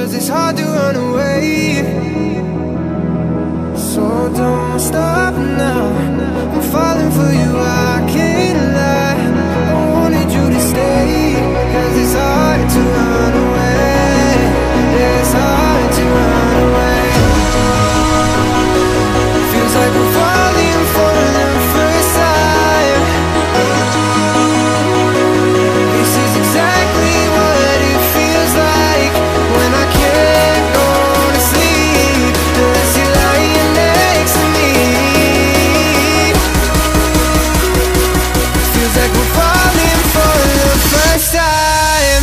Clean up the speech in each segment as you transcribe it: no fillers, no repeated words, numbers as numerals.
'cause it's hard to run away. So don't stop now, I'm falling for you, I can't lie. I wanted you to stay, 'cause it's hard to run away. Yeah, it's hard to run away. Feels like we're falling for the first time. This is exactly what it feels like when I can't go to sleep unless you're lying next to me. Feels like we're falling for the first time.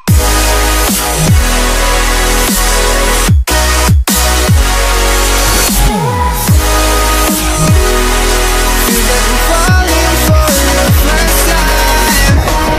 Feels like we're falling for the first time.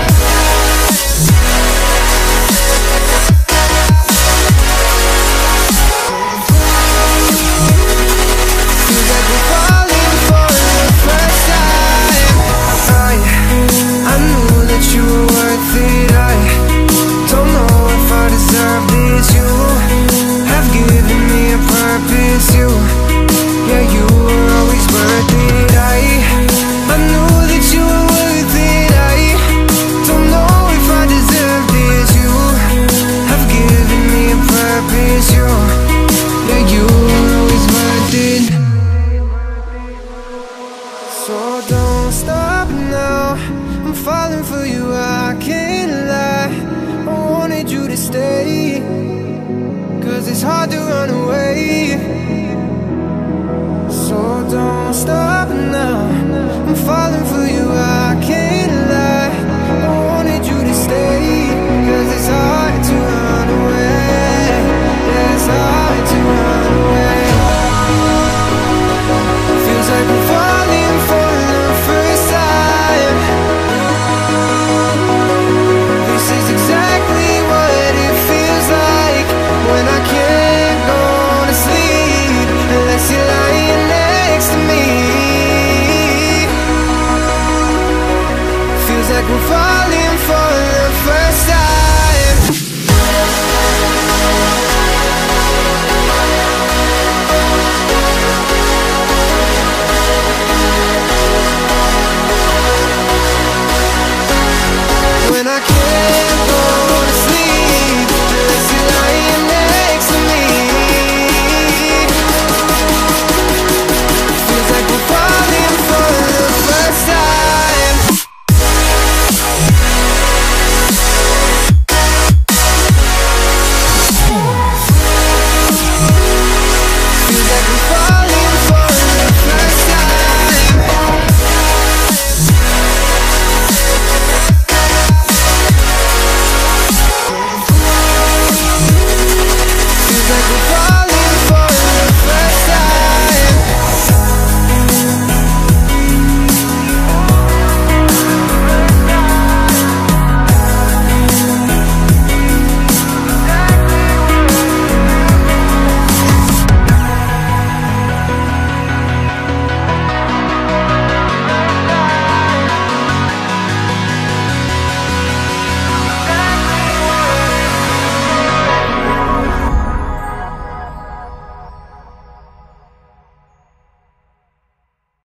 Feels like we're falling for the first time. I knew that you were worth it. I don't know if I deserve this. You have given me a purpose. Yeah, you were always worth it. I knew that you were worth it. I don't know if I deserve this. You have given me a purpose. Yeah, you were always worth it. So don't stop now, I'm falling for you, I can't lie. I wanted you to stay, 'cause it's hard to run away. So don't stop now, I'm falling for you, I can't lie. I wanted you to stay, 'cause it's hard to run away. Yeah, it's hard to run away. Feels like we're falling for the first time. This is exactly what it feels like when I can't go to sleep unless you're lying next to me. Feels like we're falling